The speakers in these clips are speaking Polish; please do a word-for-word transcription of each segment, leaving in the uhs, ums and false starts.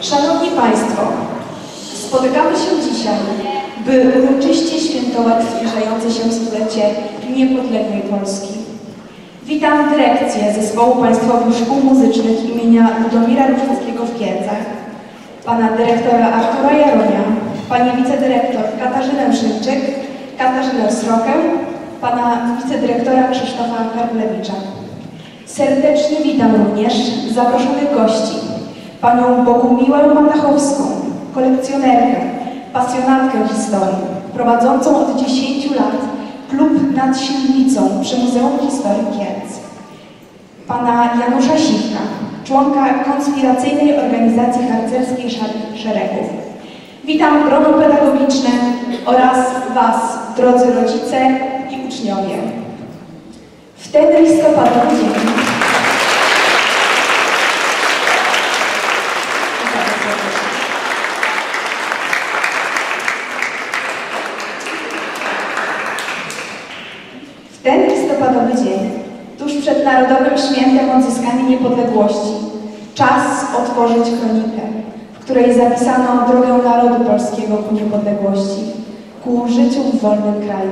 Szanowni Państwo, spotykamy się dzisiaj, by uroczyście świętować zbliżające się stulecie niepodległej Polski. Witam dyrekcję Zespołu Państwowych Szkół Muzycznych imienia Ludomira Różewskiego w Kielcach, pana dyrektora Artura Jaronia, pani wicedyrektor Katarzynę Szymczyk, Katarzynę Srokę, pana wicedyrektora Krzysztofa Karplewicza. Serdecznie witam również zaproszonych gości, panią Bogumiłę Matachowską, kolekcjonerkę, pasjonatkę historii, prowadzącą od dziesięciu lat klub nad Silnicą przy Muzeum Historii Kielc, pana Janusza Siwka, członka konspiracyjnej organizacji harcerskiej Szeregów. Witam grono pedagogiczne oraz Was, drodzy rodzice i uczniowie. W ten listopadowy dzień W ten listopadowy dzień, tuż przed Narodowym Świętem Odzyskania Niepodległości, czas otworzyć kronikę, w której zapisano drogę narodu polskiego ku niepodległości, ku życiu w wolnym kraju.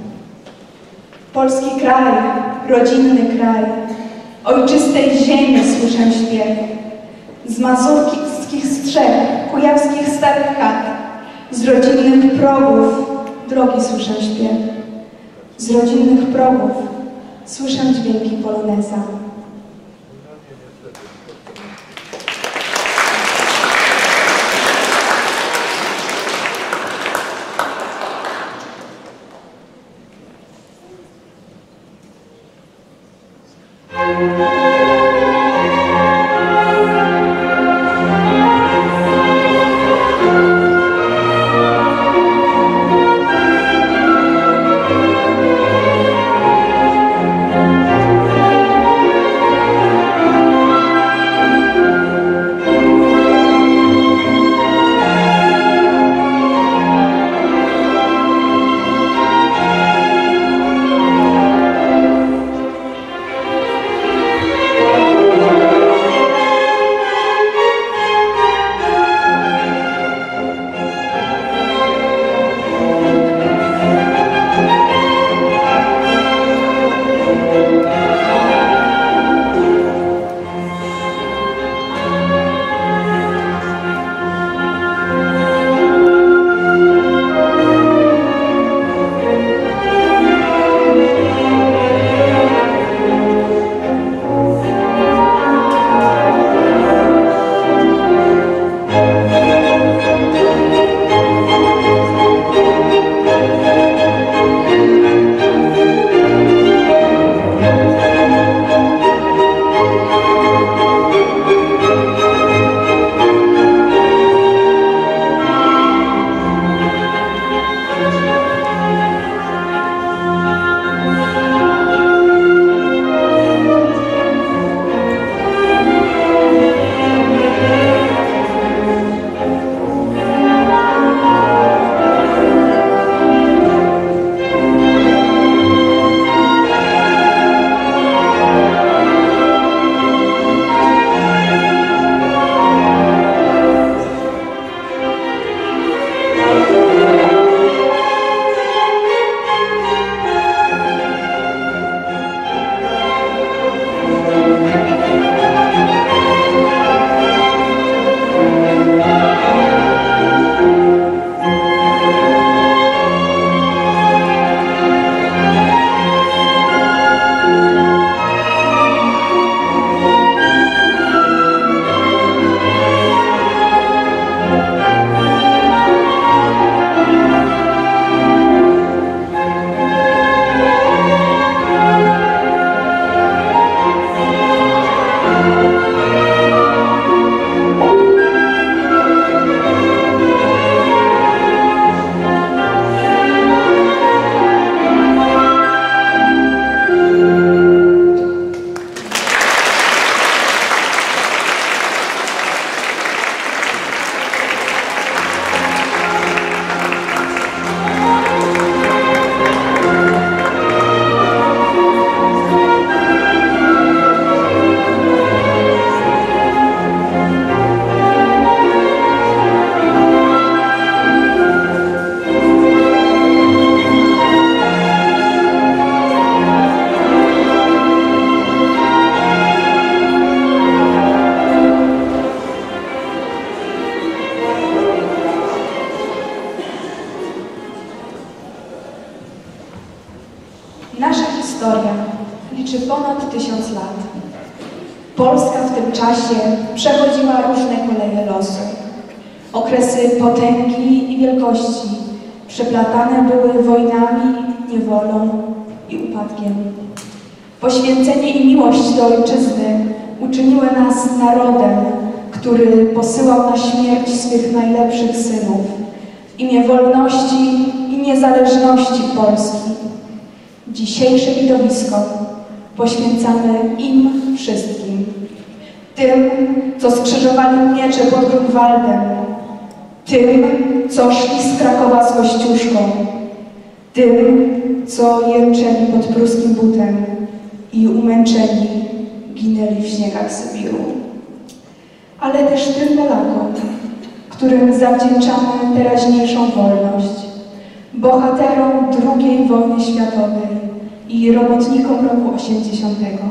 Polski kraj, rodzinny kraj, ojczystej ziemi słyszę śpiew, z mazurskich strzech, kujawskich starych chat, z rodzinnych progów drogi słyszę śpiew, z rodzinnych progów słyszę dźwięki poloneza. Thank you. Polska w tym czasie przechodziła różne koleje losu. Okresy potęgi i wielkości przeplatane były wojnami, niewolą i upadkiem. Poświęcenie i miłość do ojczyzny uczyniły nas narodem, który posyłał na śmierć swych najlepszych synów w imię wolności i niezależności Polski. Dzisiejsze widowisko poświęcamy im wszystkim. Tym, co skrzyżowali miecze pod Grunwaldem, tym, co szli z Krakowa z Kościuszką, tym, co jęczeli pod pruskim butem i umęczeni ginęli w śniegach Sybiru. Ale też tym Polakom, którym zawdzięczamy teraźniejszą wolność, bohaterom drugiej wojny światowej i robotnikom roku osiemdziesiątego.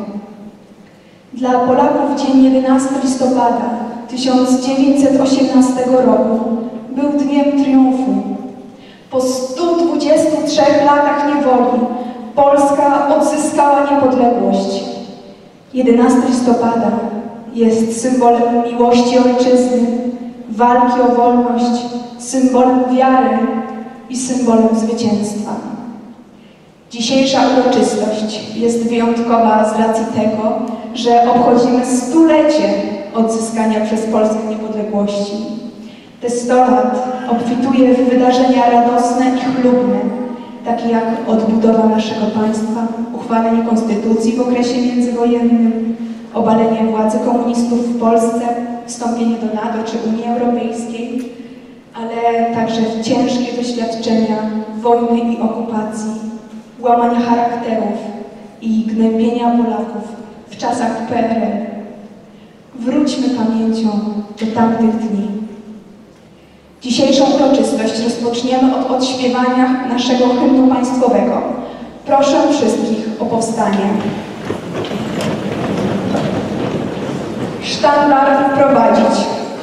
Dla Polaków dzień jedenastego listopada tysiąc dziewięćset osiemnastego roku był dniem triumfu. Po stu dwudziestu trzech latach niewoli Polska odzyskała niepodległość. jedenastego listopada jest symbolem miłości ojczyzny, walki o wolność, symbolem wiary i symbolem zwycięstwa. Dzisiejsza uroczystość jest wyjątkowa z racji tego, że obchodzimy stulecie odzyskania przez Polskę niepodległości. Te sto lat obfituje w wydarzenia radosne i chlubne, takie jak odbudowa naszego państwa, uchwalenie konstytucji w okresie międzywojennym, obalenie władzy komunistów w Polsce, wstąpienie do NATO czy Unii Europejskiej, ale także ciężkie doświadczenia wojny i okupacji, łamania charakterów i gnębienia Polaków w czasach P R L. Wróćmy pamięcią do tamtych dni. Dzisiejszą uroczystość rozpoczniemy od odśpiewania naszego hymnu państwowego. Proszę wszystkich o powstanie. Sztandar prowadzić.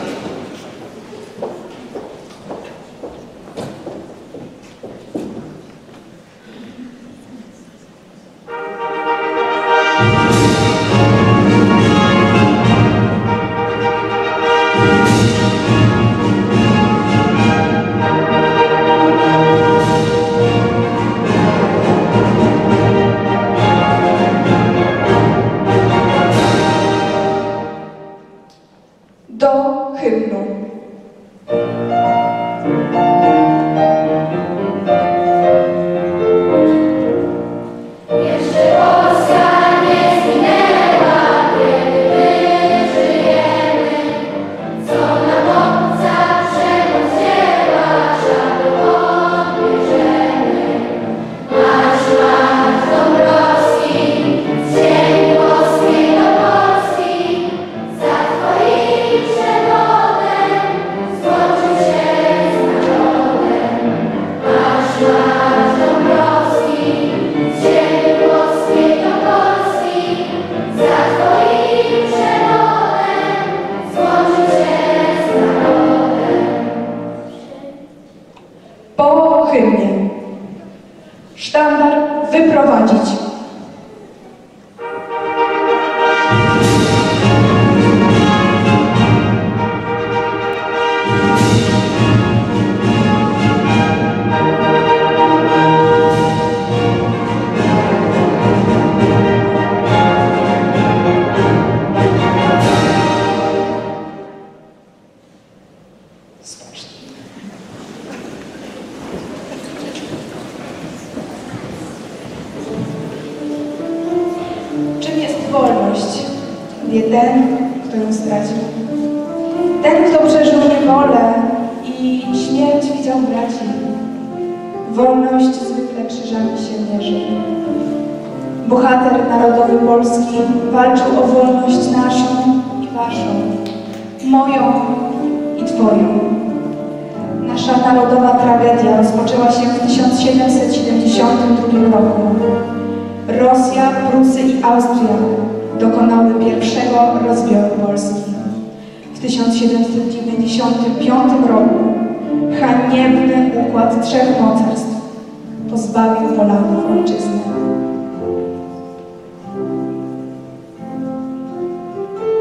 Do hymnu. Po hymnie. Sztandar wyprowadzić. Czym jest wolność? Wie ten, kto ją stracił. Ten, kto przeżył niewolę i śmierć widział braci. Wolność zwykle krzyżami się mierzy. Bohater narodowy Polski walczył o wolność naszą i waszą, moją i twoją. Nasza narodowa tragedia rozpoczęła się w tysiąc siedemset siedemdziesiątym drugim roku. Rosja, Prusy i Austria dokonały pierwszego rozbioru Polski. W tysiąc siedemset dziewięćdziesiątym piątym roku haniebny układ trzech mocarstw pozbawił Polaków ojczyzny.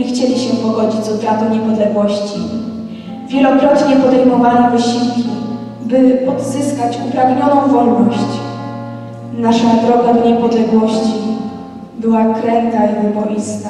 chcieli się pogodzić z utratą niepodległości. Wielokrotnie podejmowali wysiłki, by odzyskać upragnioną wolność. Nasza droga do niepodległości była kręta i wyboista.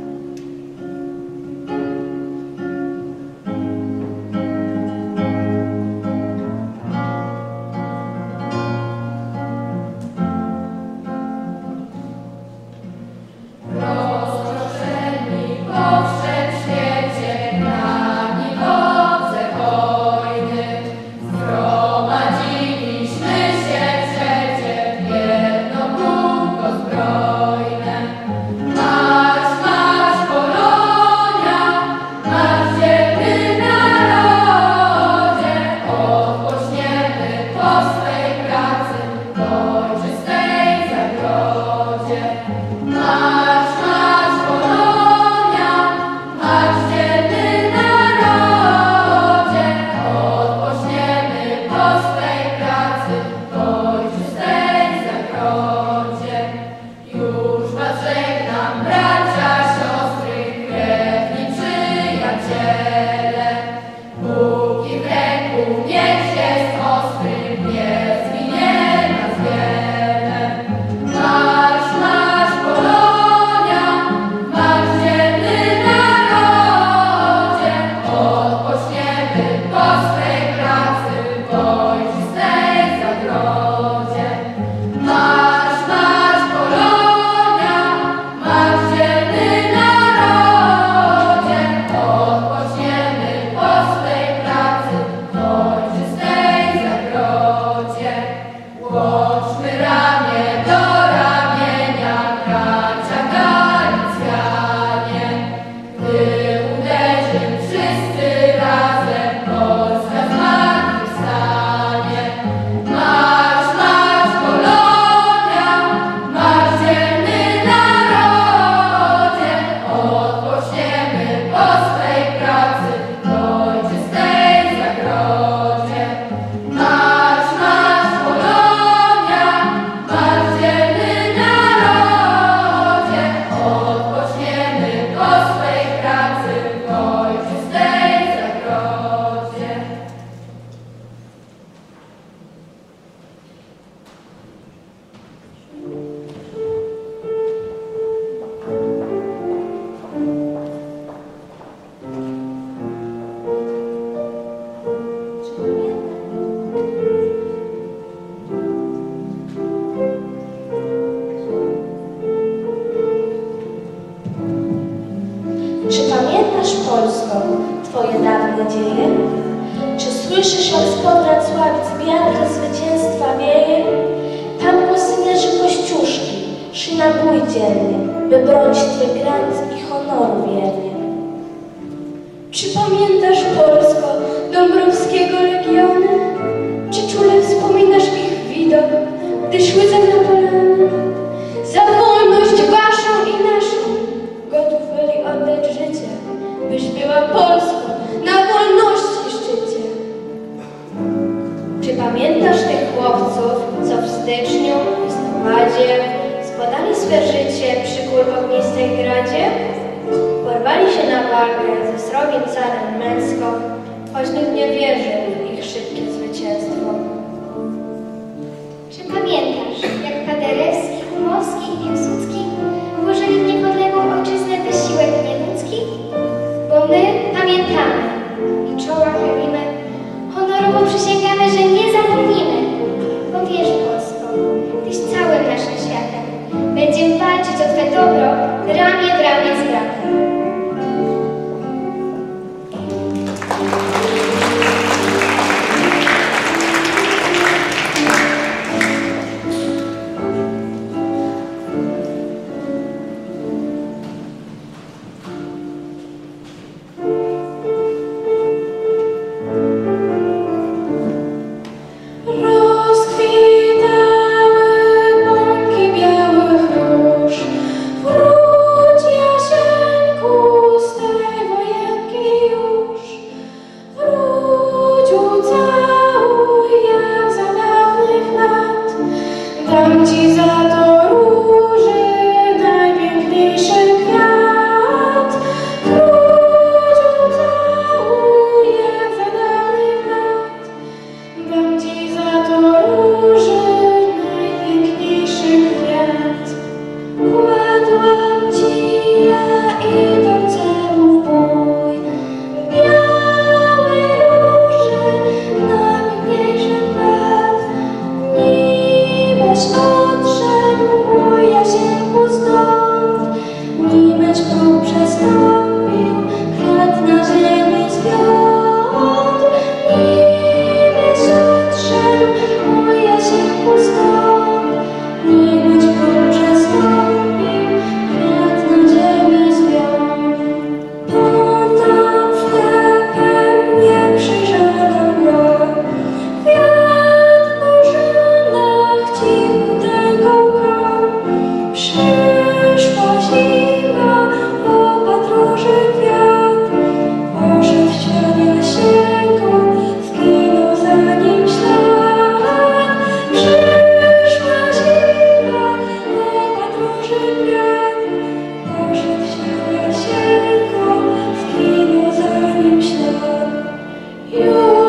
Czy pamiętasz, Polsko, twoje dawne dzieje? Czy słyszysz, jak spod Wrocławic wiatr zwycięstwa wieje? Tam posynerzy kościuszki szli na bój dziennie, by bronić twych granic i honoru wiernie. Czy pamiętasz, Polsko, Dąbrowskiego legiony? Czy czule wspominasz ich widok, gdy szły za Napoleonem? Za wolność waszą i naszą gotów byli oddać życie, byś była Polską na wolności szczycie. Czy pamiętasz tych chłopców, co w styczniu, listopadzie składali swe życie przy kurwognistej gradzie? Porwali się na walkę ze srogim carem męską, choć nikt nie wierzył w ich szybkie zwycięstwo. Czy pamiętasz, jak Paderewski, Humowski i Piłsudski włożyli w niepodległą ojczyznę wysiłek nieludzki? Bo my pamiętamy i czoła chylimy, honorowo przysięgamy, że nie zapomnimy. Bo wiesz, Polsko, tyś całym naszym światem. Będziemy walczyć o twe dobro ramię w ramię z bratem. Rozkwitały bąki białych róż, wróć Jasieniu.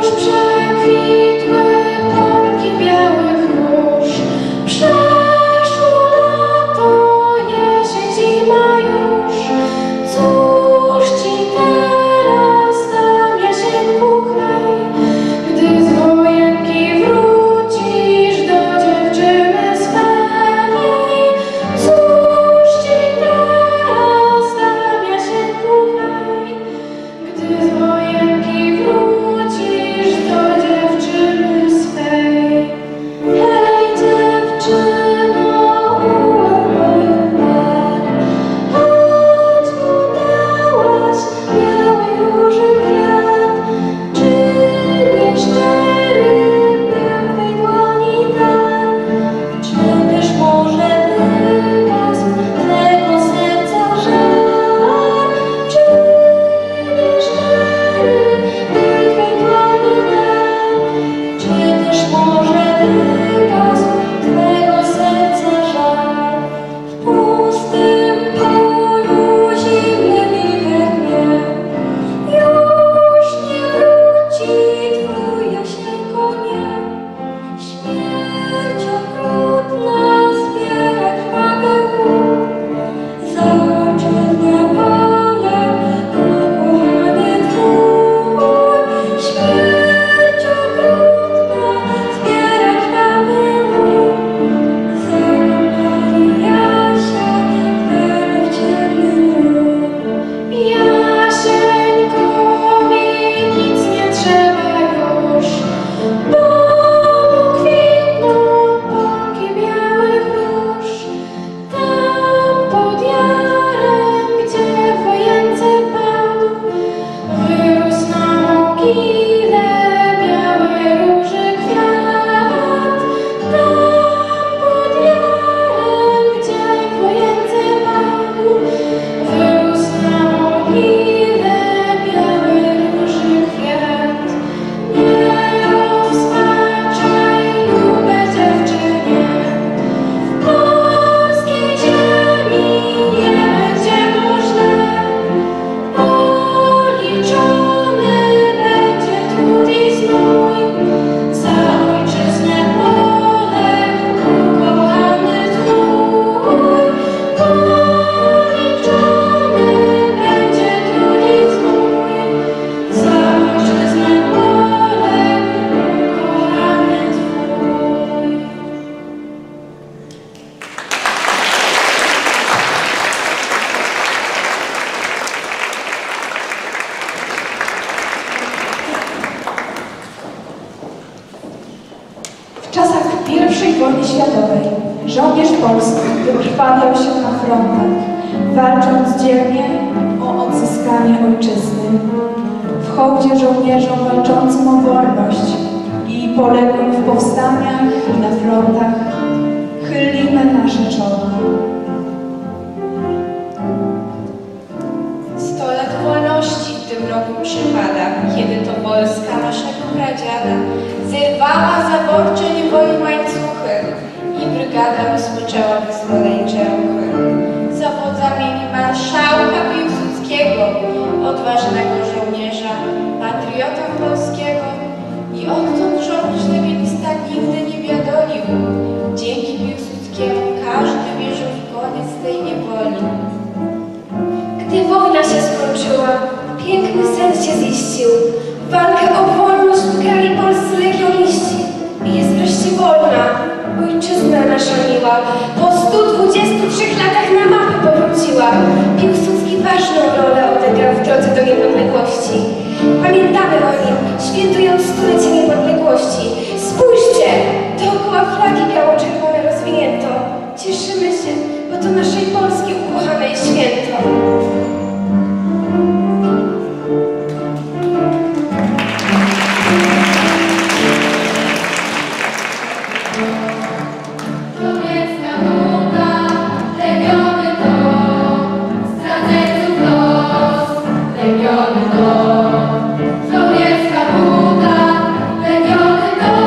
przekwitłe pąki białych róż. Przeszło lato, jesień, zima już. Cóż ci teraz dam, Jasieńku, hej, gdy z wojenki wrócisz do dziewczyny swej. Cóż ci teraz dam, Jasieńku, hej, gdy z wojenki wrócisz do dziewczyny swej. Hej, dziewczyno, umarłych pan, choć mu dałaś białej róży kwiat, czy nieszczery był tej dłoni dan, czy też może wygasł twego serca żar, czy nieszczery był tej dłoni dan, czy też może wygasł twego serca żar. W pustym polu zimny wicher mnie, już nie wróci twój Jasieńko, nie. Śmierć okrutna zbiera krwawy łuk, za ojczyznę polem ukochany twój. Śmierć okrutna zbiera krwawy łuk, zakopali Jasia twe w ciemnym mroku. Jasieńkowi nic nie trzeba już, bo mu kwitną pąki białych róż. Tam pod jarem, gdzie w wojence padł, wyrósł na mogile białej róży kwiat. Tam pod jarem, gdzie w wojence padł, wyrósł na mogile białej róży kwiat. Nie rozpaczaj, lube dziewczynie, w polskiej ziemi nie będzie mu źle. Policzony będzie trud i znój, za ojczyznę poległ ukochany twój. Policzony będzie trud i znój, za ojczyznę poległ ukochany twój. W czasach pierwszej wojny światowej żołnierz polski wykrwawiał się na frontach, walcząc dzielnie o odzyskanie ojczyzny. W hołdzie żołnierzom walczącym o wolność i poległym w powstaniach i na frontach chylimy nasze czoła. Sto lat wolności w tym roku przypada, kiedy to Polska naszego pradziada zerwała zaborcze niewoli łańcuchy i brygada rozpoczęła wyzwoleńcze ruchy. Za wodza mieli marszałka Piłsudskiego, odważnego żołnierza, patriotę polskiego, i odtąd żołnierz legionista nigdy nie biadolił. Dzięki Piłsudskiemu każdy wierzył w koniec tej niewoli. Gdy wojna się skończyła, piękny sen się ziścił. Walkę o wolność wygrali polscy legioniści. I jest wreszcie wolna ojczyzna nasza miła. Po stu dwudziestu trzech latach na mapę powróciła. Piłsudski ważną rolę odegrał w drodze do niepodległości. Pamiętamy o nim, świętując stulecie niepodległości. Spójrzcie, dookoła flagi biało-czerwone rozwinięto. Cieszymy się, bo to naszej Polski ukochanej święto. Legiony to, Sowiecka buda, legiony to.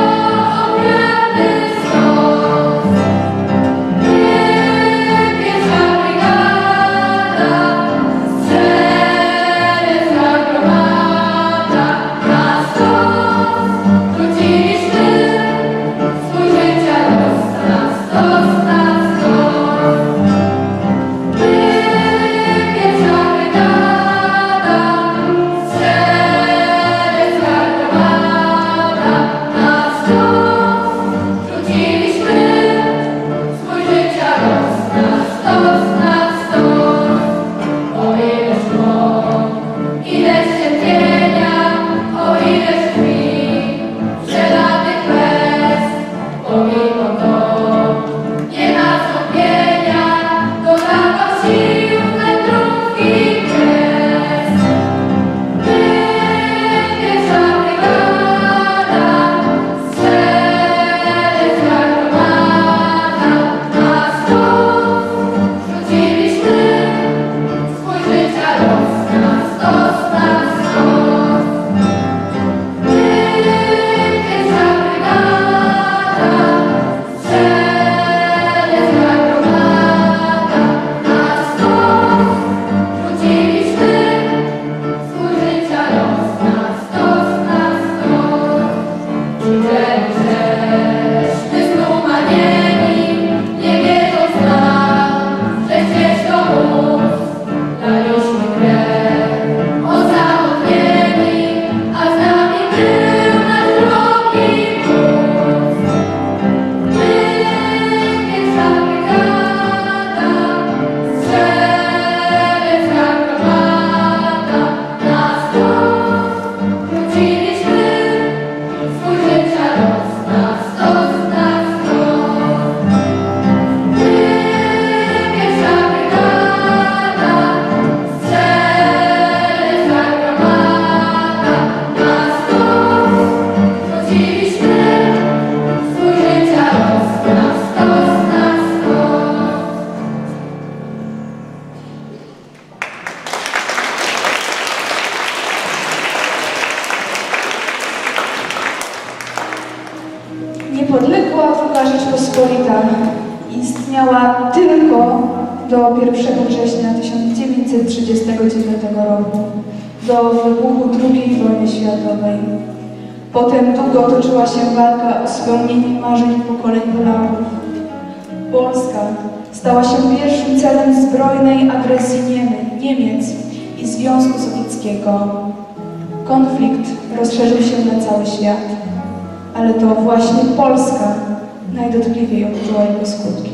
Polska Rzeczpospolita istniała tylko do pierwszego września tysiąc dziewięćset trzydziestego dziewiątego roku, do wybuchu drugiej wojny światowej. Potem długo toczyła się walka o spełnienie marzeń pokoleń Polaków. Polska stała się pierwszym celem zbrojnej agresji Niemy, Niemiec i Związku Sowieckiego. Konflikt rozszerzył się na cały świat, ale to właśnie Polska najdotkliwiej odczuła jego skutki.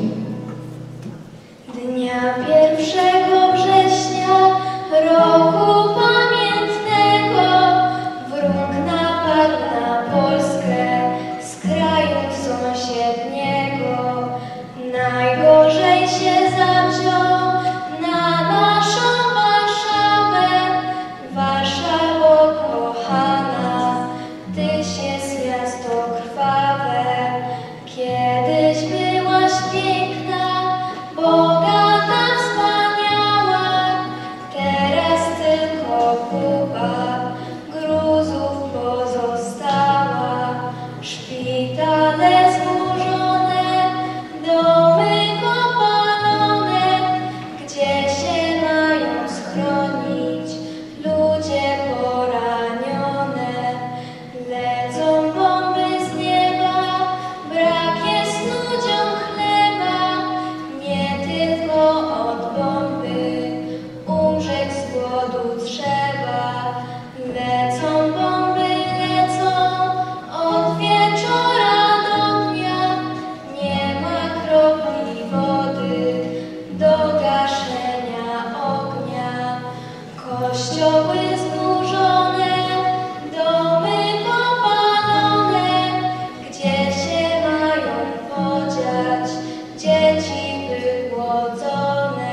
Dnia pierwszego września roku pamiętnego wróg napadł na Polskę z kraju sąsiedniego. Najgorzej się zawziął na naszą Warszawę. Warszawo kochana, tyś jest miasto krwawe. Kiedyś byłaś piękna, bogata, wspaniała, teraz tylko kupa gruzów pozostała. Szpitale zburzone, domy popalone, gdzie się mają schronić ludzie poranione. Lecą bomby z nieba, brak jest ludziom chleba, nie tylko od bomby umrzeć z głodu trzeba. Lecą bomby, lecą od wieczora do dnia, nie ma kropli wody do gaszenia ognia. Kościoły zburzone, domy popalone, gdzie się mają podziać dzieci wygłodzone.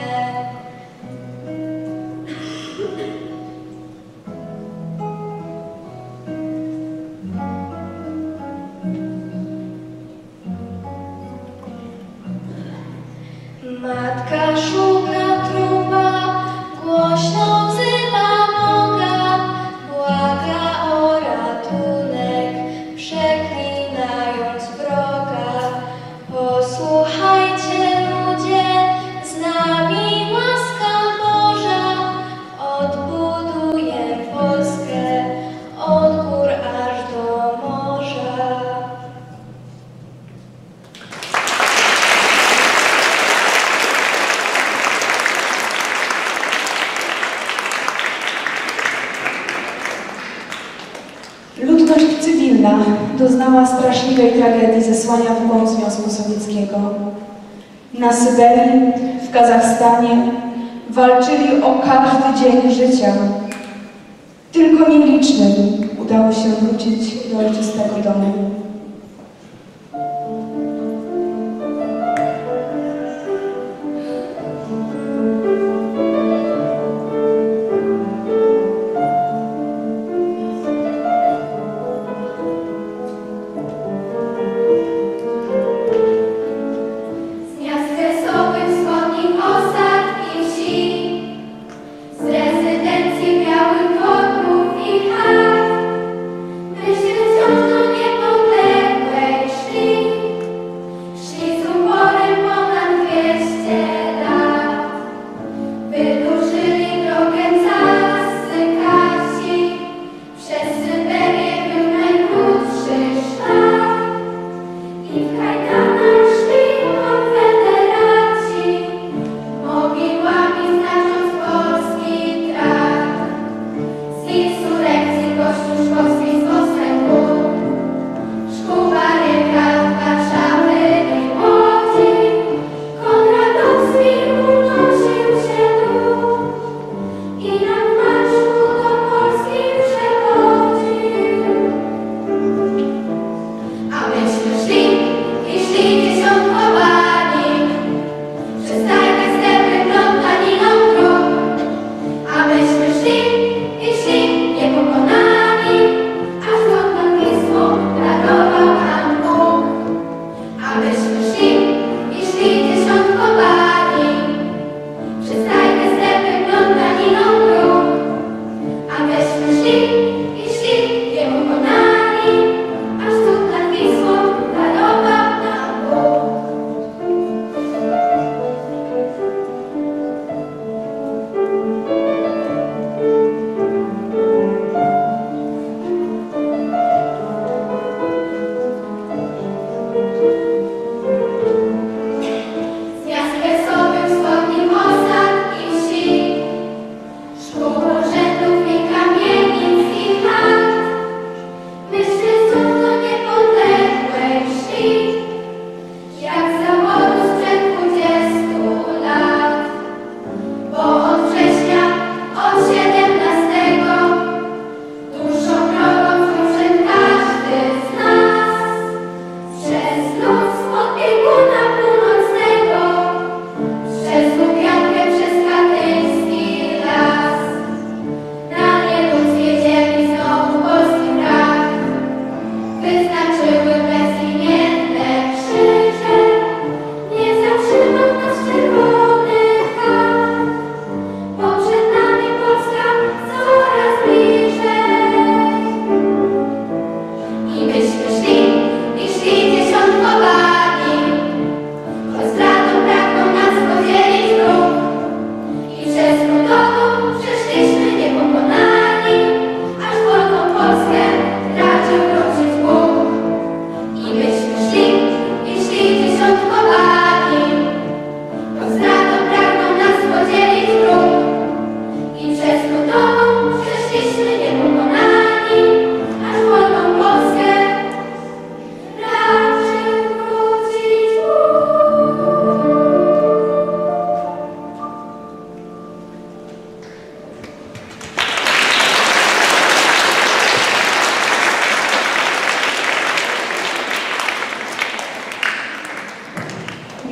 Matka szuka trupa, głośno wzywa Boga, błaga o ratunek, przeklinając wroga. Posłuchajcie ludzie, z nami łaska Boża, odbuduje Polskę od gór aż do morza. Ludność cywilna doznała straszliwej tragedii zesłania w głąb Związku Sowieckiego. Na Syberii, w Kazachstanie walczyli o każdy dzień życia. Tylko nielicznym udało się wrócić do ojczystego domu. Z miast kresowych, wschodnich osad i wsi, z rezydencji białych dworków i chat, myśl wciąż do niepodległości.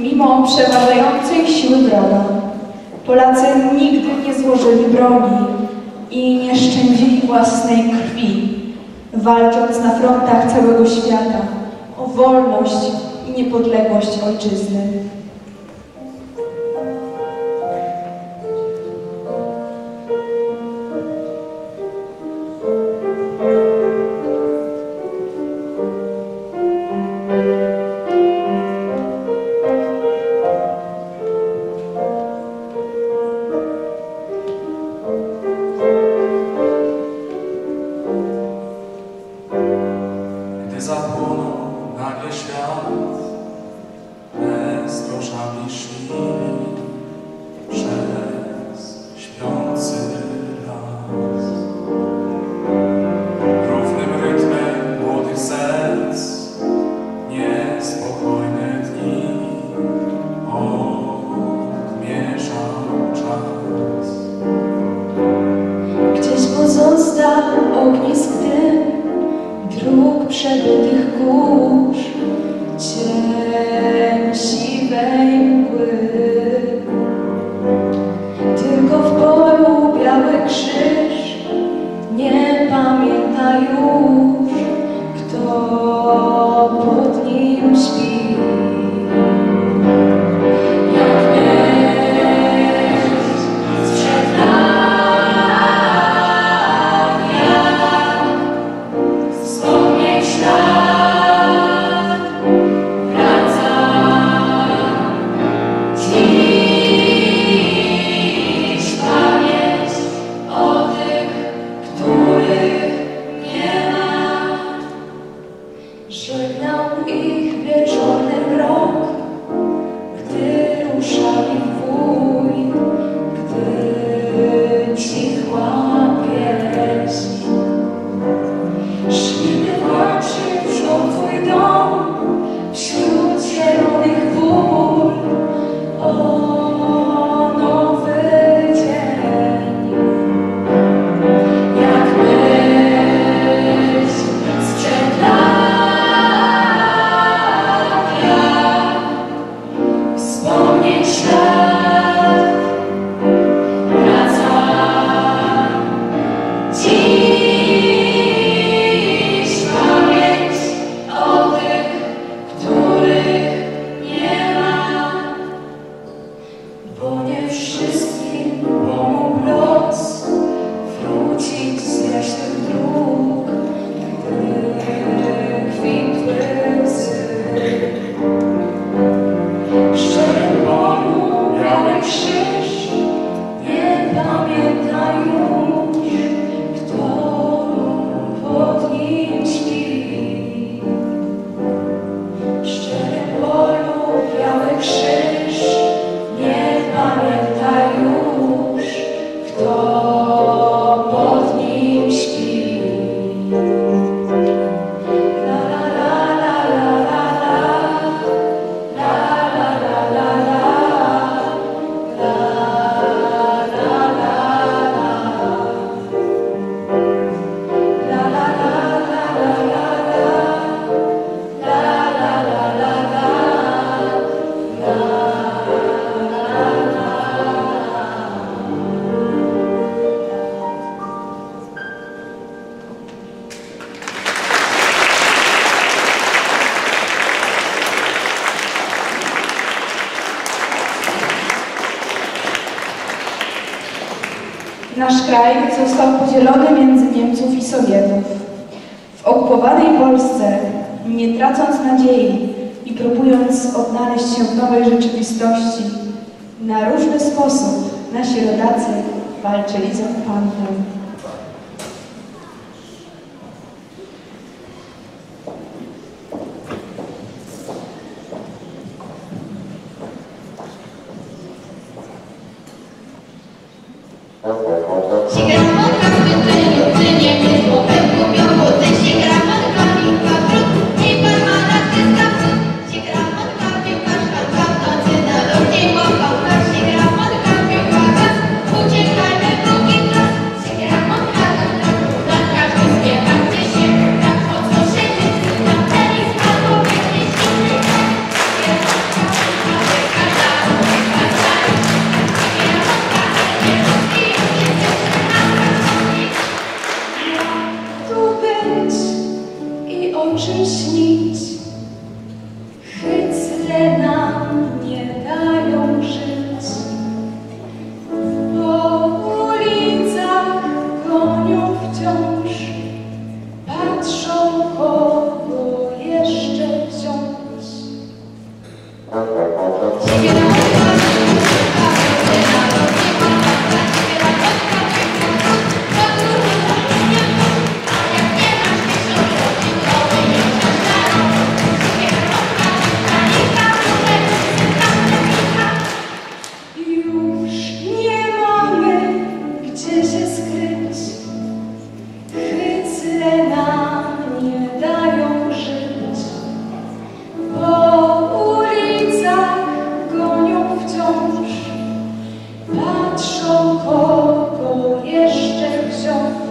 Mimo przeważającej siły wroga, Polacy nigdy nie złożyli broni i nie szczędzili własnej krwi, walcząc na frontach całego świata o wolność i niepodległość ojczyzny. Ognisk dym, dróg przebytych kurz, cień siwej mgły. Tylko w polu biały krzyż nie pamięta już, kto pod nim śpi. Jak myśl sprzed lat. Żegnał ich wieczorny mrok, gdy ruszali w bój, gdy cichła pieśń. Szli walczyć o twój dom wśród zielonych pól, o nowy dzień. Jak myśl sprzed lat. Wspomnieć ślad wraca dziś, pamięć o tych, których nie ma, bo nie wszystkim pomógł los wrócić z leśnych dróg, gdy kwitły łzy. W szczerym polu biały krzyż nie pamięta już, kto pod nim śpi. W szczerym polu biały krzyż nie pamięta już, kto pod nim śpi. La la la la la la la la la Nasz kraj został podzielony między Niemców i Sowietów. W okupowanej Polsce, nie tracąc nadziei i próbując odnaleźć się w nowej rzeczywistości, na różny sposób nasi rodacy walczyli z okupantem. Thank you. śnić. Hycle nam nie dają żyć. Po ulicach gonią wciąż, patrzą kogo jeszcze wziąć. Już nie mamy gdzie się skryć. Hycle nam nie dają żyć. Po ulicach gonią wciąż, patrzą kogo jeszcze wziąć.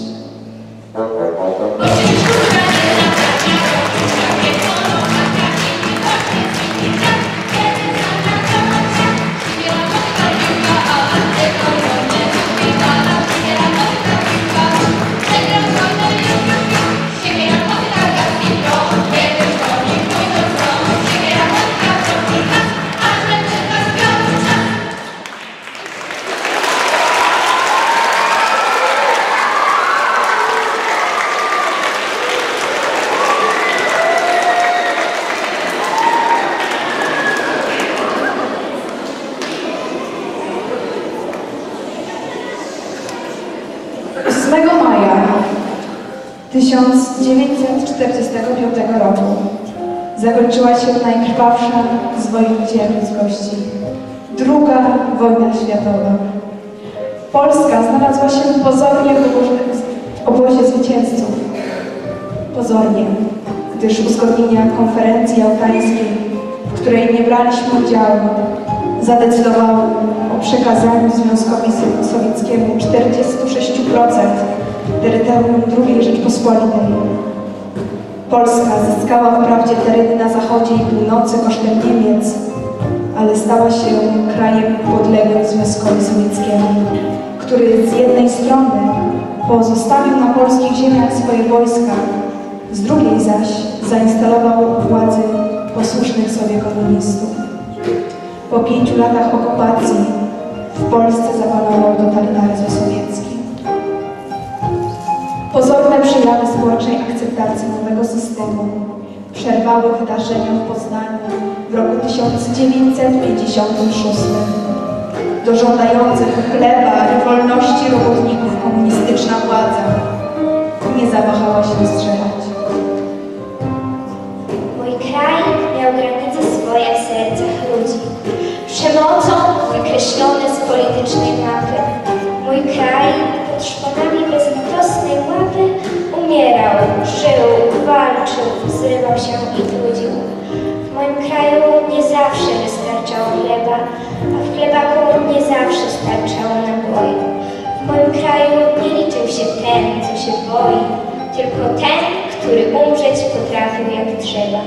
ósmego maja tysiąc dziewięćset czterdziestego piątego roku zakończyła się najkrwawsza z wojen dzieł ludzkości. Druga wojna światowa. Polska znalazła się pozornie w obozie, w obozie zwycięzców. Pozornie, gdyż uzgodnienia konferencji jałtańskiej, w której nie braliśmy udziału, zadecydowały o przekazaniu Związkowi Sowieckiemu czterdzieści sześć procent terytorium drugiej Rzeczpospolitej. Polska zyskała wprawdzie tereny na zachodzie i północy kosztem Niemiec, ale stała się krajem podległym Związkowi Sowieckiemu, który z jednej strony pozostawił na polskich ziemiach swoje wojska, z drugiej zaś zainstalował u władzy posłusznych sobie komunistów. Po pięciu latach okupacji w Polsce zapanował totalitaryzm sowiecki. Pozorne przejawy społecznej akceptacji nowego systemu przerwały wydarzenia w Poznaniu w roku tysiąc dziewięćset pięćdziesiątym szóstym. Do żądających chleba i wolności robotników komunistyczna władza nie zawahała się strzelać. Mój kraj miał granice swoje w sercach ludzi, przemocą wykreślone z politycznej mapy. Mój kraj pod szponami bezlitosnej łapy umierał, żył, walczył, zrywał się i trudził. W moim kraju nie zawsze wystarczało chleba, a w chlebaku nie zawsze starczało naboju. W moim kraju nie liczył się ten, co się boi, tylko ten, który umrzeć potrafił jak trzeba.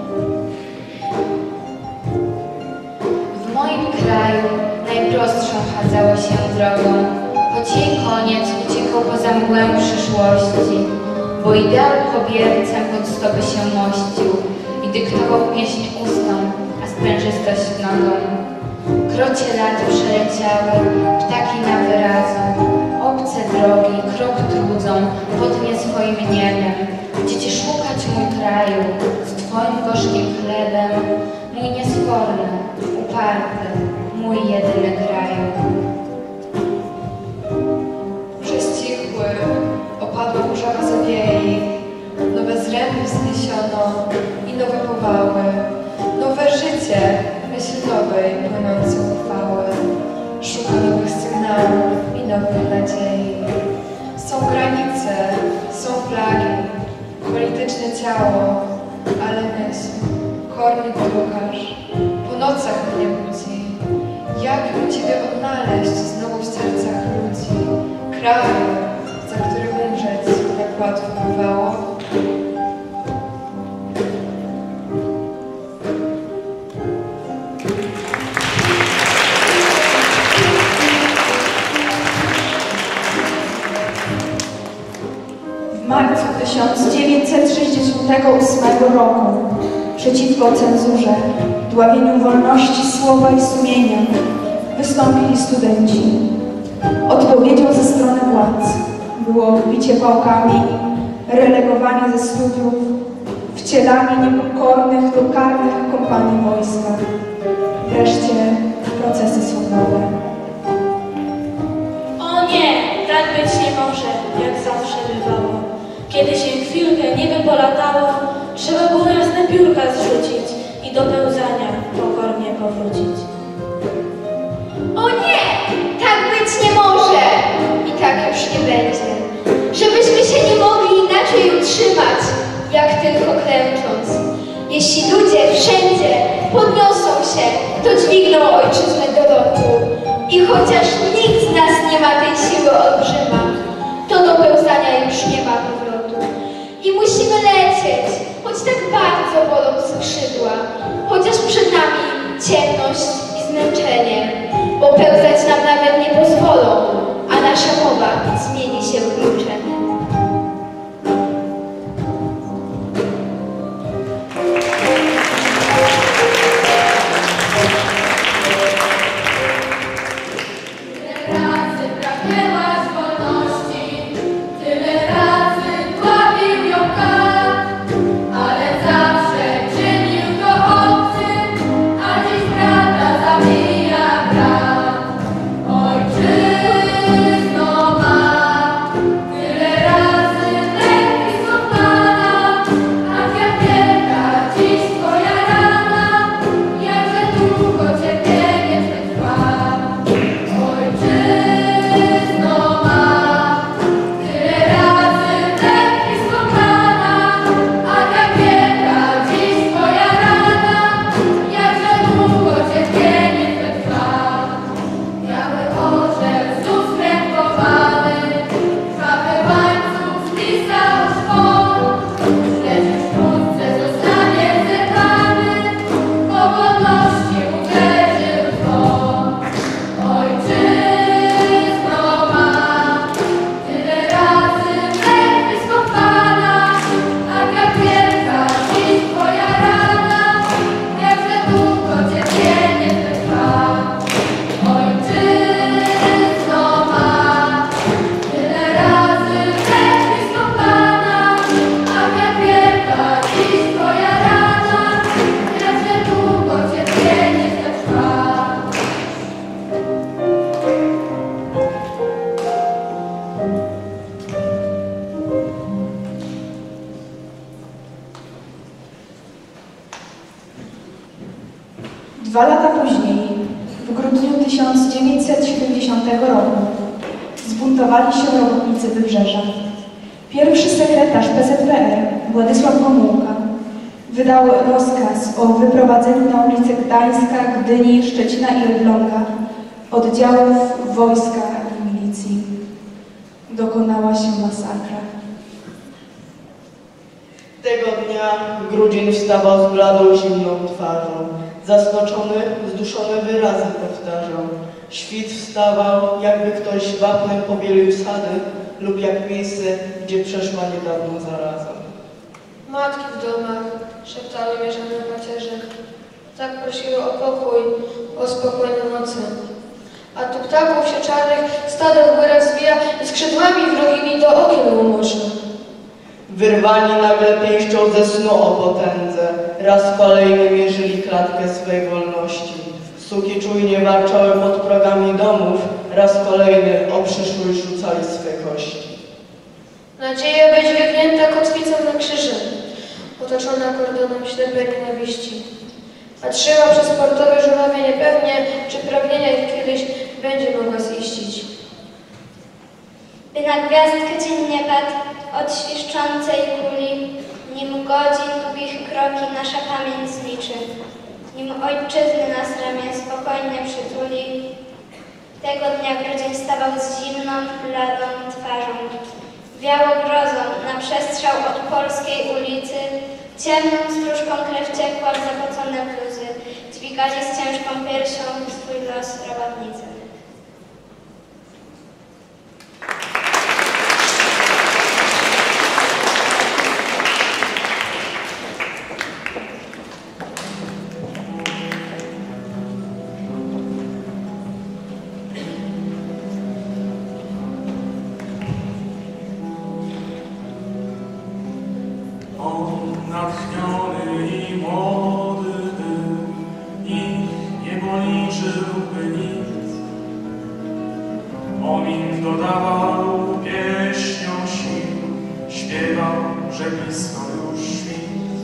W moim kraju najprostszą chadzało się drogą, choć jej koniec uciekał poza mgłę przyszłości, bo ideał kobiercem pod stopy się mościł i dyktował pieśń ustom, a sprężystość nogą. Krocie lat przeleciały, ptaki na wyrazu, obce drogi krok trudzą pod nie swoim niebem. Gdzie Cię szukać, mój kraju, z Twoim gorzkim chlebem, mój niesforny, uparty, mój jedyny kraju. Prześcichły, opadła burzowa zawiei, nowe zręby wzniesiono i nowe powały, nowe życie, myśl nowej, płynącej uchwały. Szuka nowych sygnałów i nowych nadziei. Są granice, są flagi, polityczne ciało, ale myśl, kornik drukarz, po nocach mnie budzi. Jak bym Ciebie odnaleźć znowu w sercach ludzi, kraju, za który umrzeć tak łatwo bywało? W marcu tysiąc dziewięćset sześćdziesiątego dziewięćdziesiątego ósmego roku przeciwko cenzurze, dławieniu wolności słowa i sumienia wystąpili studenci. Odpowiedzią ze strony władz było bicie pałkami, relegowanie ze studiów, wcielanie niepokornych do karnych kompanii wojska, wreszcie procesy sądowe. O nie, tak być nie może, jak zawsze bywało. Kiedy się chwilkę niby polatało, trzeba było jasne piórka zrzucić i do pełzania pokornie powrócić. O nie! Tak być nie może! I tak już nie będzie. Żebyśmy się nie mogli inaczej utrzymać, jak tylko klęcząc. Jeśli ludzie wszędzie podniosą się, to dźwigną ojczyznę do lotu. I chociaż nikt z nas nie ma tej siły olbrzyma, to do pełzania już nie ma powrotu. I musimy lecieć, choć tak bardzo bolą skrzydła, chociaż przed nami ciemność i zmęczenie, bo pełzać nam nawet nie pozwolą, a nasza mowa zmieni się w milczenie. Dwa lata później, w grudniu tysiąc dziewięćset siedemdziesiątego roku, zbuntowali się robotnicy Wybrzeża. Pierwszy sekretarz P Z P R, Władysław Gomułka, wydał rozkaz o wyprowadzeniu na ulice Gdańska, Gdyni, Szczecina i Elbląga oddziałów wojska i milicji. Dokonała się masakra. Tego dnia Grudzień wstawał z bladą, zimną twarzą. Zaskoczony, zduszone wyrazy powtarzał. Świt wstawał, jakby ktoś wapnem pobielił sady lub jak miejsce, gdzie przeszła niedawno zaraza. Matki w domach szeptały mierzone macierze. Tak prosiły o pokój, o spokojne noce. A tu ptaków się czarnych stado w górę wzbija i skrzydłami wrogimi do okien łumoczy. Wyrwani nagle pięścią ze snu o potędze, raz kolejny mierzyli klatkę swej wolności. Suki czujnie warczały pod progami domów, raz kolejny o przyszłość rzucali swe kości. Nadzieja być wypnięta kotwicą na krzyży, otoczona kordonem ślepej nienawiści. Patrzyła przez portowe żurawie niepewnie, czy pragnienia ich kiedyś będzie mogła ziścić. By na gwiazdkę dzień nie padł od świszczącej kuli, nim godzin ich kroki nasza pamięć zliczy, nim ojczyzny nas ramię spokojnie przytuli. Tego dnia Grudzień stawał z zimną, bladą twarzą. Wiało grozą na przestrzał od polskiej ulicy, ciemną stróżką krew ciekła w zapocone bluzy, dźwigali z ciężką piersią swój los robotnicy. chory i młody był, ich nie policzyłby nic. On im dodawał pieśnią sił, śpiewał, że blisko już świt.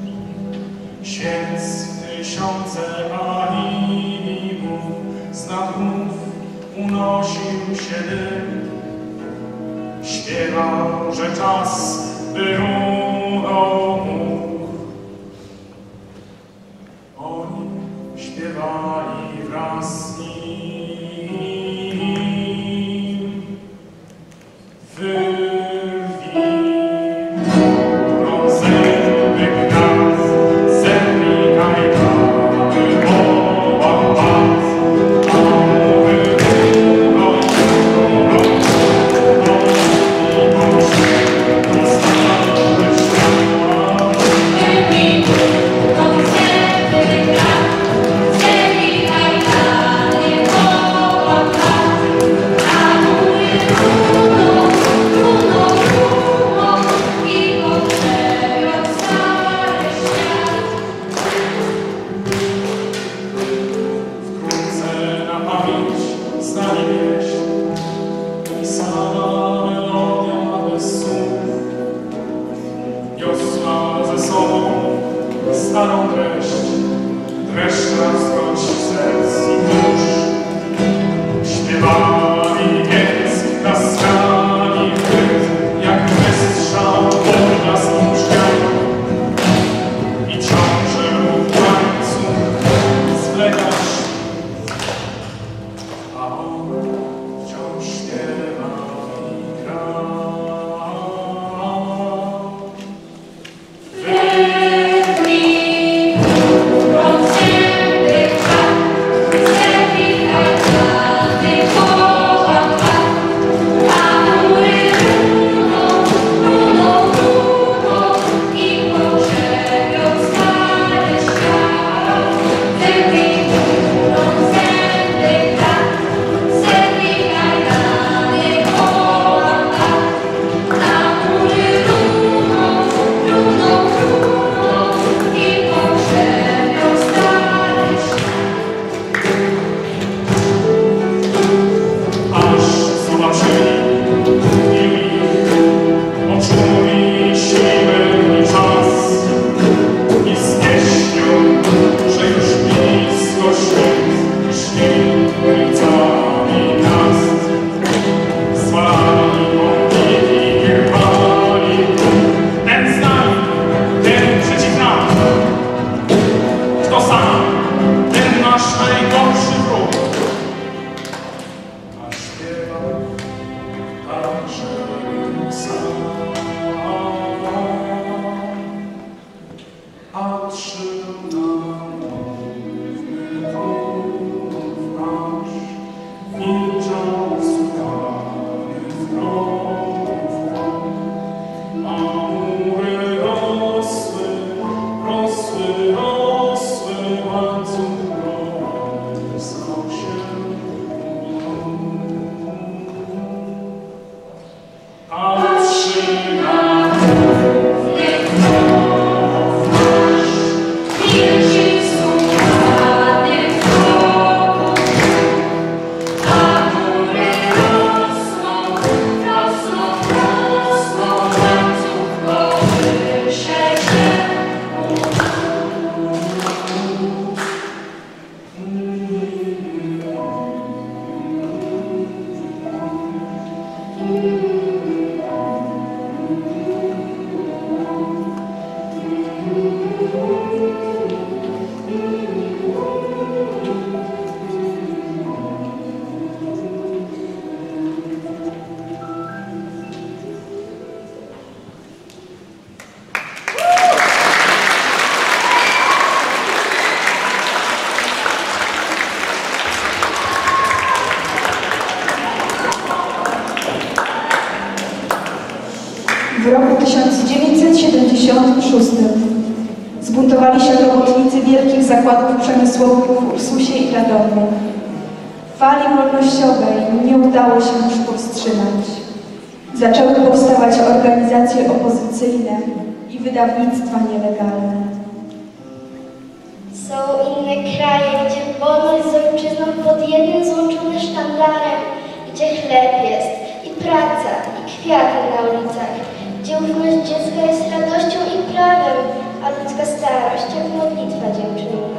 Świec tysiące animów, z nad mów unosił się dym. Śpiewał, że czas by runął mu. Oni śpiewali wraz z nim. Wyrwij brązowy gwiazd, zerwij kajtany, wołał pas, a mówy runą, runą, runą i poszły do stałe światła. Wyrwij brązowy gwiazd, zerwij kajtany, wołał pas, a mówy runą, runą, runą i pokrzepią stary świat. Wkrótce na pamięć znali pieśń i sama melodia bez słów niosła ze sobą starą treść, dreszcz rozkość serc i dusz. Śpiewali więc klaskali w rytm, jak wystrzał odblask brzmiał i ciążył łańcuch zwlekać, a on wciąż śpiewał i grał. Wyrwij brązowy kwiat, zerwij kajtany, wołał pas, a mury runą, runą, runą i pokrzepią stary świat. Wyrwij brązowy kwiat, zerwij kajtany, wołał pas, a mury runą, runą, runą i pokrzepią stary świat. Aż zobaczyli i ich poczuli siłę i czas i z pieśnią, że już blisko świt szli ulicami miast. Zwalali wątki i rwali, ten z nami, ten przeciw nam. Kto sam, ten nasz najgorszy wróg. A śpiewał także sam. Patrzył na mówny królów nasz, milczał wsłuchany w królów głos. A mury rosły, rosły, rosły, łańcuch brony stał się mgłą. Patrzy na Mówny królów nasz, milczy wsłuchany w królów, a mury rosną, rosną, rosną, łańcuch kołysze się. W roku tysiąc dziewięćset siedemdziesiątym szóstym zbuntowali się robotnicy wielkich zakładów przemysłowych w Ursusie i Radomiu. Fali wolnościowej nie udało się już powstrzymać. Zaczęły powstawać organizacje opozycyjne i wydawnictwa nielegalne. Polska starość jak modlitwa dziewczynna.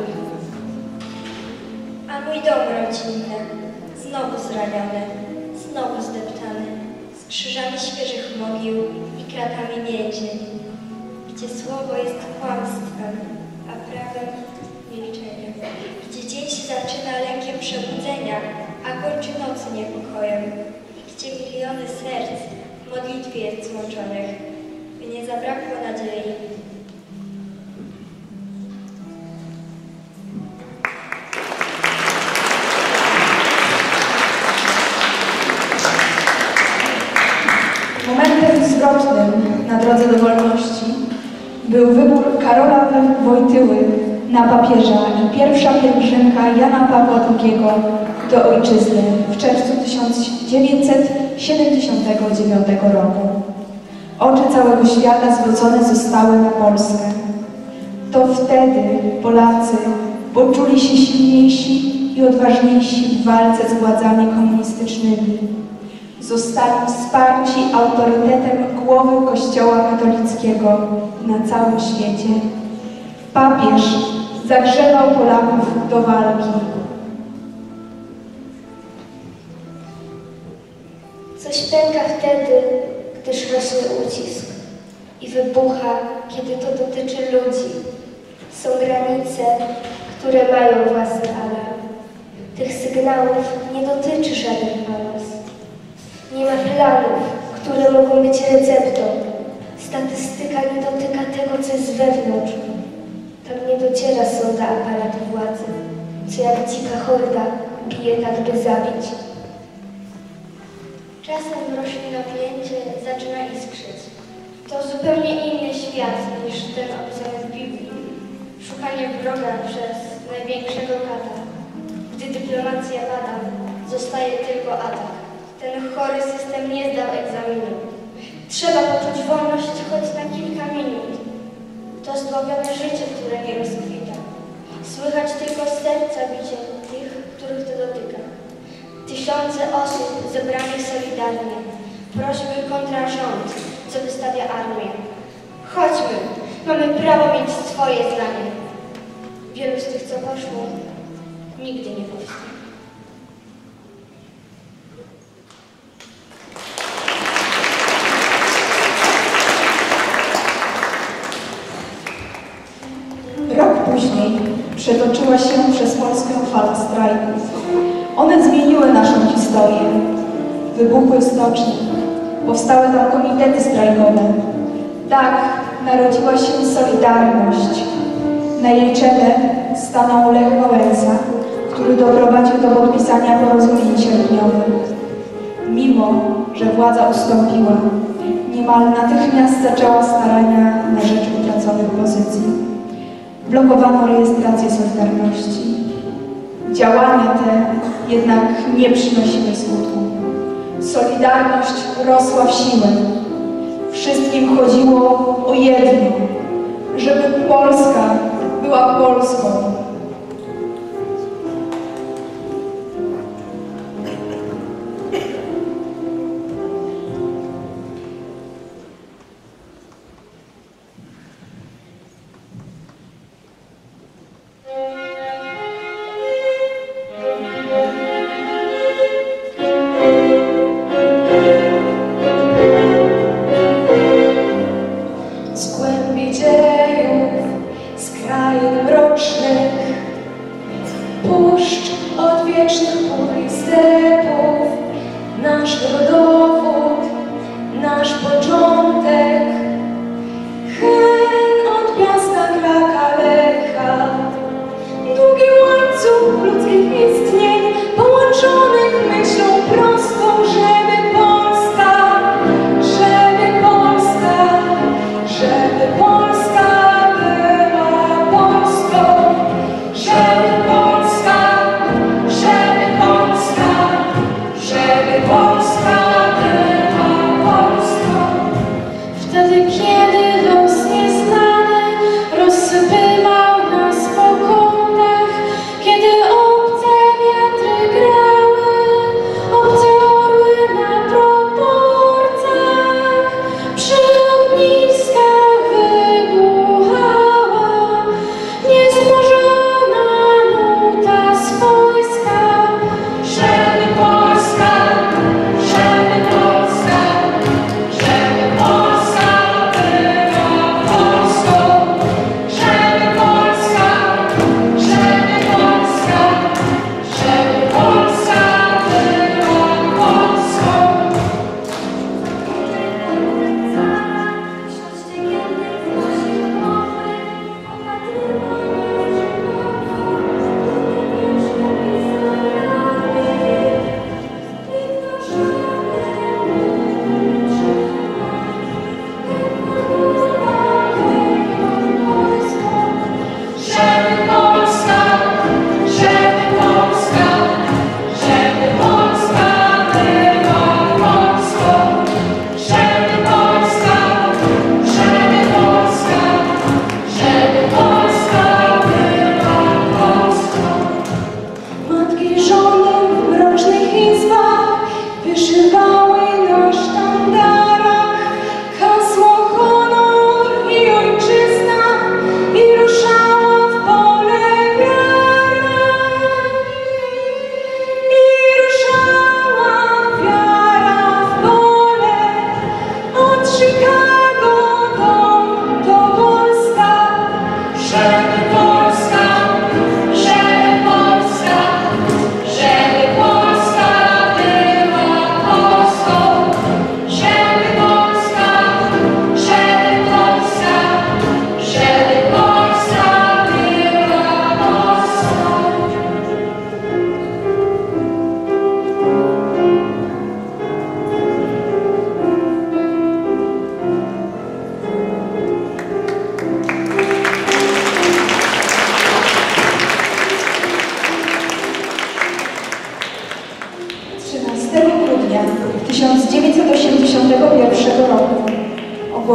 A mój dom rodzinny, znowu zraniony, znowu zdeptany, z krzyżami świeżych mogił i kratami więzień, gdzie słowo jest kłamstwem, a prawem milczeniem, gdzie dzień się zaczyna lękiem przebudzenia, a kończy nocy niepokojem, gdzie miliony serc w modlitwie jest złączonych, by nie zabrakło nadziei. Momentem zwrotnym na drodze do wolności był wybór Karola Wojtyły na papieża i pierwsza pielgrzymka Jana Pawła drugiego do ojczyzny w czerwcu tysiąc dziewięćset siedemdziesiątego dziewiątego roku. Oczy całego świata zwrócone zostały na Polskę. To wtedy Polacy poczuli się silniejsi i odważniejsi w walce z władzami komunistycznymi. Zostali wsparci autorytetem głowy Kościoła katolickiego na całym świecie. Papież zagrzewał Polaków do walki. Coś pęka wtedy, gdy rośnie ucisk i wybucha, kiedy to dotyczy ludzi. Są granice, które mają własny alarm. Tych sygnałów nie dotyczy żaden hałas. Nie ma planów, które mogą być receptą. Statystyka nie dotyka tego, co jest wewnątrz. Tam nie dociera sonda aparatu władzy, co jak dzika horda bije tak, by zabić. Czasem rośnie napięcie, zaczyna iskrzyć. To zupełnie inny świat niż ten opisany w Biblii. Szukanie wroga przez największego kata. Gdy dyplomacja pada, zostaje tylko atak. Ten chory system nie zdał egzaminu. Trzeba poczuć wolność choć na kilka minut. To zbawione życie, które nie rozkwita. Słychać tylko serca bicie tych, których to dotyka. Tysiące osób zebranych solidarnie. Prośby kontra rząd, co wystawia armię. Chodźmy, mamy prawo mieć swoje zdanie. Wielu z tych, co poszło, nigdy nie powstanie. Rok później przetoczyła się przez Polskę fala strajków. One zmieniły naszą historię. Wybuchły stocznie. Powstały tam komitety strajkowe. Tak narodziła się Solidarność. Na jej czele stanął Lech Wałęsa, który doprowadził do podpisania porozumień sierpniowych. Mimo że władza ustąpiła, niemal natychmiast zaczęła starania na rzecz utraconych pozycji. Blokowano rejestrację Solidarności. Działania te jednak nie przynosiły skutku. Solidarność rosła w siłę. Wszystkim chodziło o jedno, żeby Polska była Polską. Z głębi dziejów, z krain mrocznych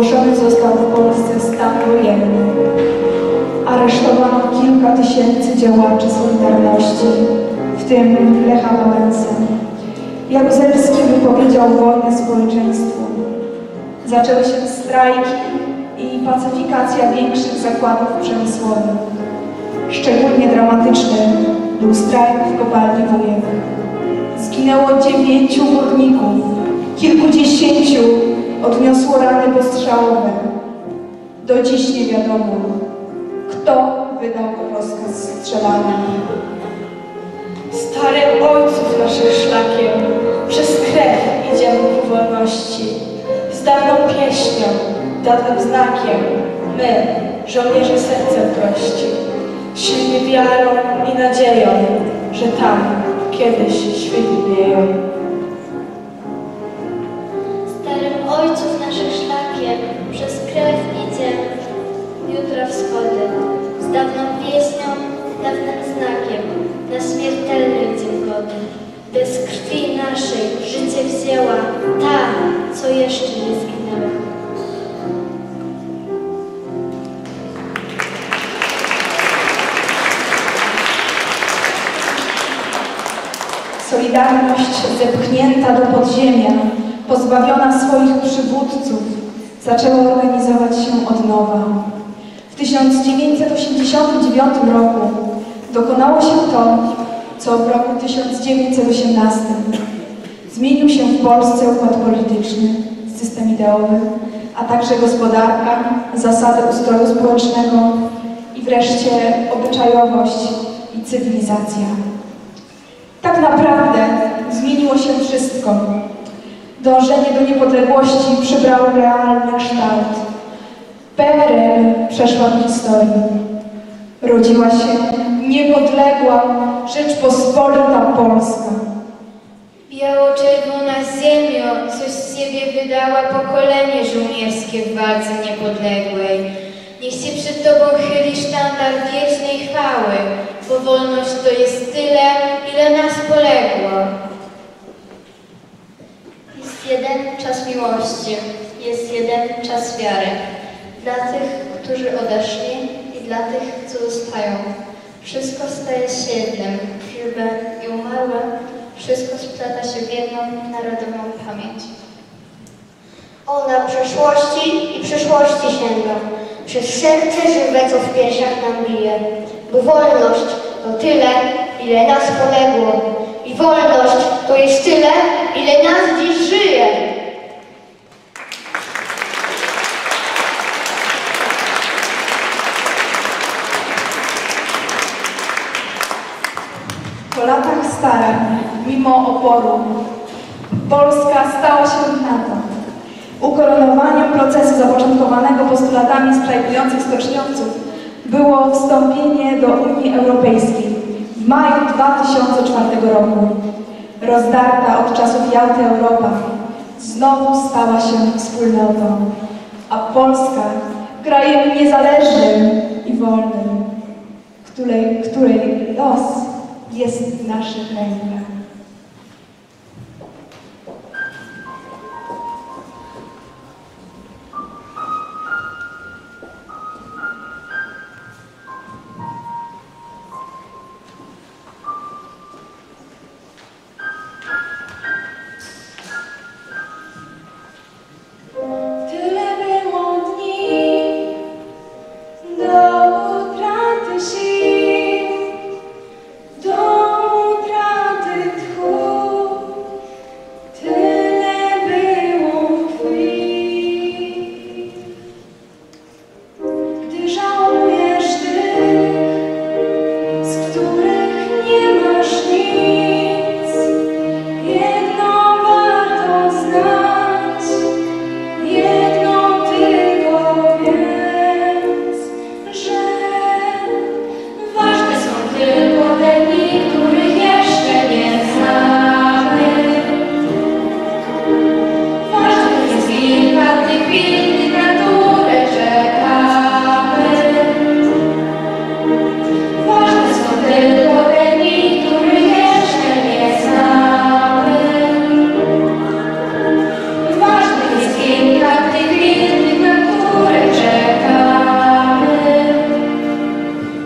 ogłoszony został w Polsce stan wojenny. Aresztowano kilka tysięcy działaczy Solidarności, w tym Lecha Wałęsę. Jaruzelski wypowiedział wojnę społeczeństwu. Zaczęły się strajki i pacyfikacja większych zakładów przemysłowych. Szczególnie dramatyczny był strajk w kopalni Wujek. Zginęło dziewięciu górników, kilkudziesięciu odniosło rany postrzałowe. Do dziś nie wiadomo, kto wydał rozkaz strzelania. Starym ojców naszych szlakiem, przez krew idziemy ku wolności. Z dawną pieśnią, dawnym znakiem, my, żołnierze sercem prości, silni wiarą i nadzieją, że tam kiedyś świt wieją. Starym ojców naszych szlakiem, przez krew idziemy, jutra wschody, z dawną pieśnią, dawnym znakiem, na śmiertelnej dzień gody. By z krwi naszej życie wzięła ta, co jeszcze nie zginęła. Solidarność zepchnięta do podziemia, pozbawiona swoich przywódców, zaczęła organizować się od nowa. W tysiąc dziewięćset osiemdziesiątym dziewiątym roku dokonało się to, co w roku tysiąc dziewięćset osiemnastym. Zmienił się w Polsce układ polityczny, system ideowy, a także gospodarka, zasady ustroju społecznego i wreszcie obyczajowość i cywilizacja. Tak naprawdę zmieniło się wszystko. Dążenie do niepodległości przybrało realny kształt. P R L przeszła do historii. Rodziła się niepodległa Rzeczpospolita Polska. Biało-czerwona ziemio, coś z siebie wydała pokolenie żołnierskie w walce niepodległej. Niech się przed Tobą chyli sztandar wiecznej chwały, bo wolność to jest tyle, ile nas poległo. Jest jeden czas miłości, jest jeden czas wiary. Dla tych, którzy odeszli i dla tych, co zostają. Wszystko staje się jednym, żywe i umarłe. Wszystko splata się w jedną narodową pamięć. Ona przeszłości i przyszłości sięga, przez serce żywe, co w piersiach nam bije. Bo wolność to tyle, ile nas poległo. I wolność to jest tyle, ile nas dziś żyje. Po latach starań, mimo oporu, Polska stała się NATO. Ukoronowaniem procesu zapoczątkowanego postulatami strajkujących stoczniowców było wstąpienie do Unii Europejskiej w maju dwa tysiące czwartego roku. Rozdarta od czasów Jałty Europa znowu stała się wspólnotą, a Polska krajem niezależnym i wolnym, której, której los jest w naszych rękach. Tyle było dni do utraty sił, do utraty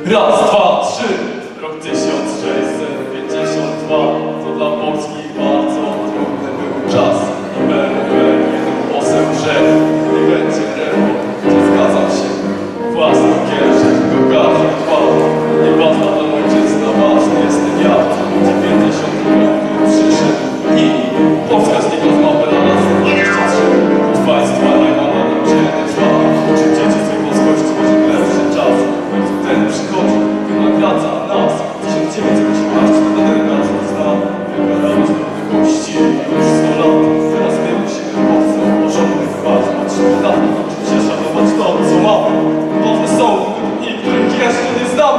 Raz, dwa, trzy. Rok tysiąc sześćset pięćdziesiąt dwa. To dla Polski bardzo trudny był czas. I B R B jednym głosem rzekł: nie będzie rewolut. Nie zgadzam się. Własną kieszeń do każdy dbał. Nie ważna dla ojczyzna, ważny jestem ja. dziewięćdziesiąt piąty przyszedł i Polska znikła z mapy na nas dwadzieścia trzy. Od państwa nie ma na nim dzielny trwa. Czy dzieci z tej polskości może lepszy czas? Więc ten przychodzi, wynagradza nas. tysiąc dziewięćset osiemnasty nadal nas zna. Wybieramy z gości już sto lat. Teraz my musimy mocno porządnych dbać. Patrzymy na to, czy się szanować to, co mamy. Ważne są dni, których jeszcze nie znamy.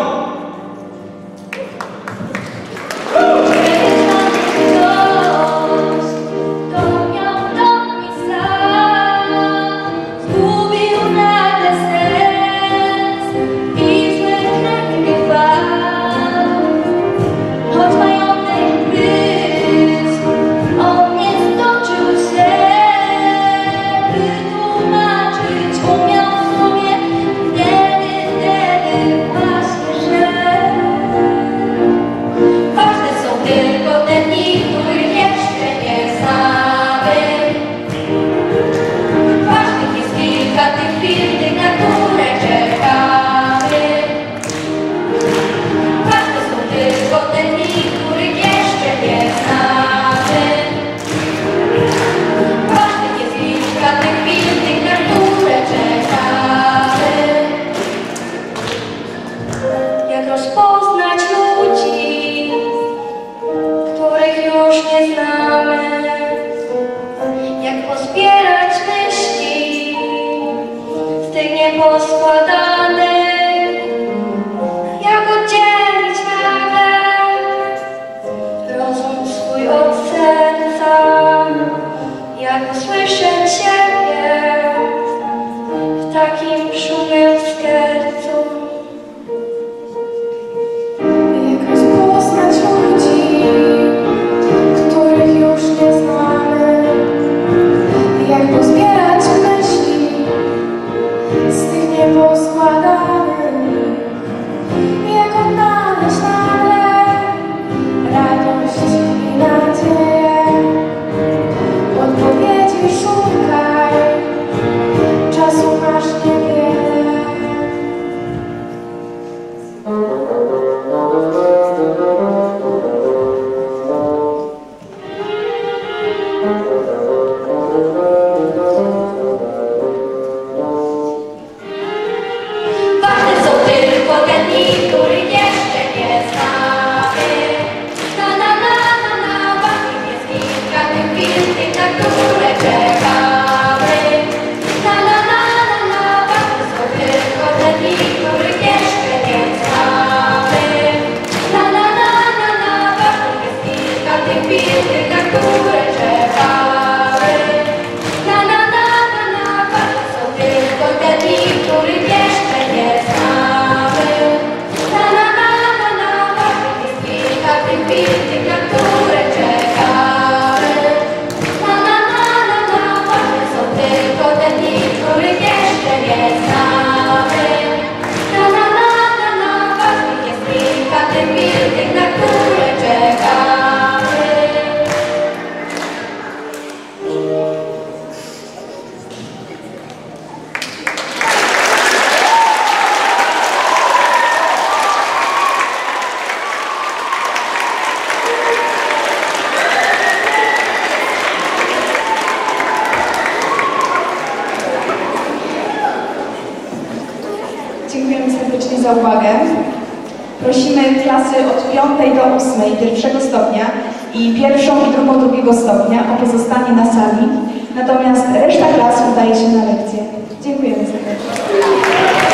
Dziękujemy serdecznie za uwagę. Prosimy klasy od piątej do ósmej pierwszego stopnia i pierwszą i drugą drugiego stopnia o pozostanie na sali, natomiast reszta klas udaje się na lekcje. Dziękujemy serdecznie.